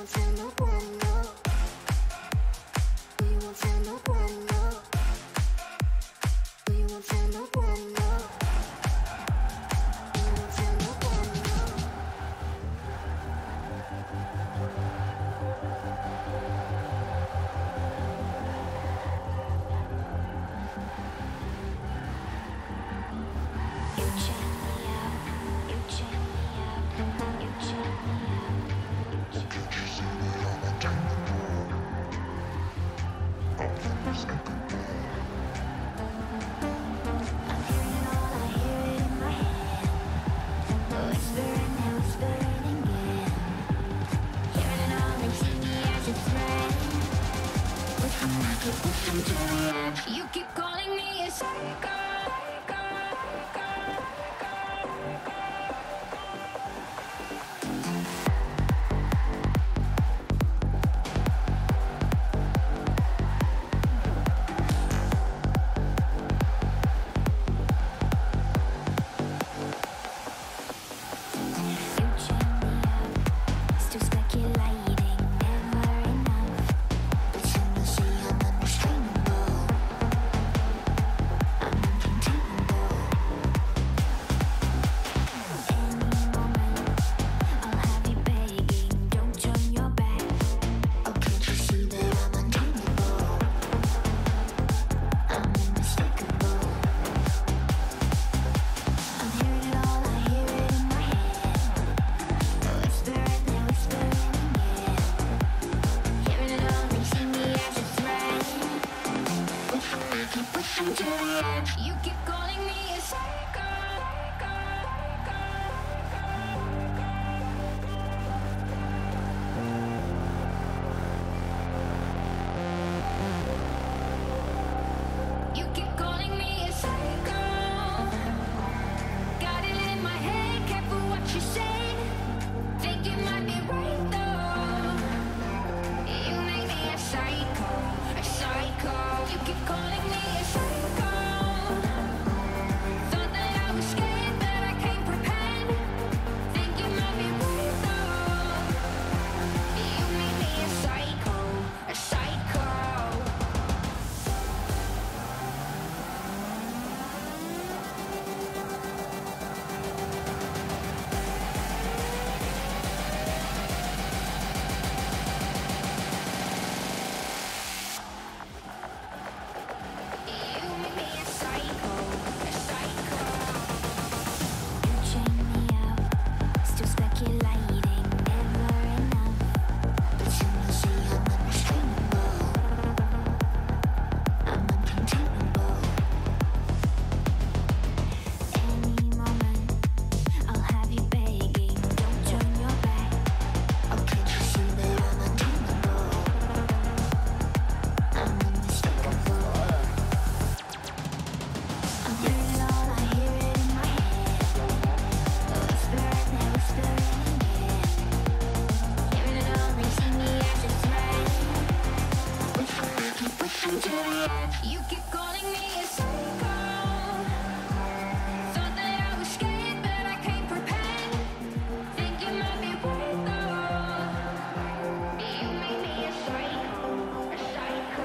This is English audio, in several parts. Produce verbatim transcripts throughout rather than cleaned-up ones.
You keep calling me a psycho. You keep calling me a psycho. You keep calling me a psycho. Got it in my head, careful what you say. Think you might be right though. You make me a psycho, a psycho. You keep calling me a psycho. Thought that I was scared, but I can't pretend. Think you might be right though. You make me a psycho, a psycho. You make me a psycho, a psycho. You chain me up, still speculating, never enough. But soon you'll see I'm unrestrainable. I'm uncontainable. Any moment, I'll have you begging, don't turn your back. Oh, can't you see that I'm untamable? I'm unmistakable. I'm hearing it all, I hear it in my head. The whisper and they're whispering again. Hearing it all, they see me as a threat. Wishing I keep pushing to the edge. You keep calling me a psycho. Thought that I was scared, but I can't pretend. Think you might be right though. You make me a psycho, a psycho.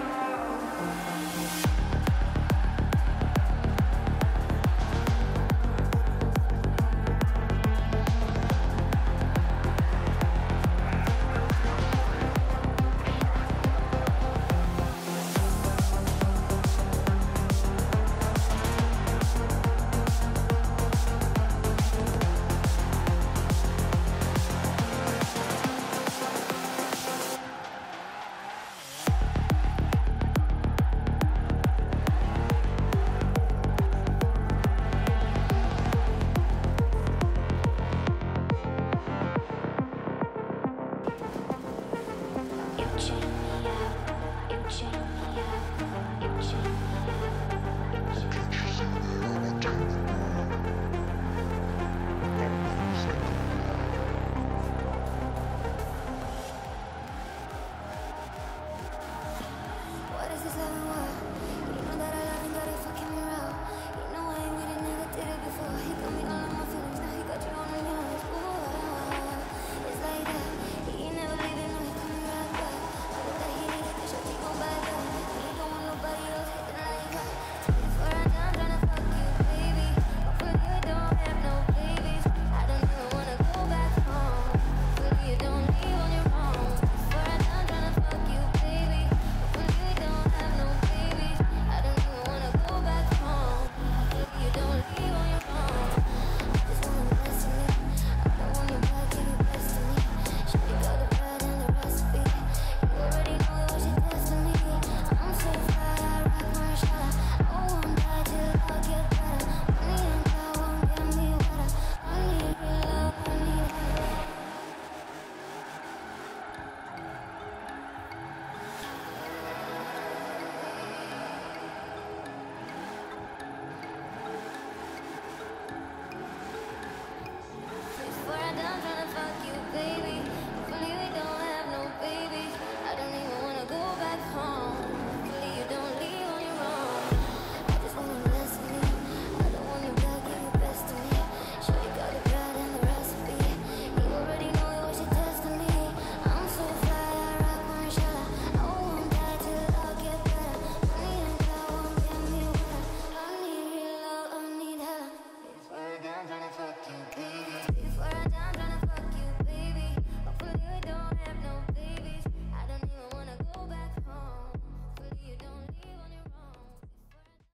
You chain me up, you chain me up, you chain me up, you chain me up. Can't you see that I'm untamable?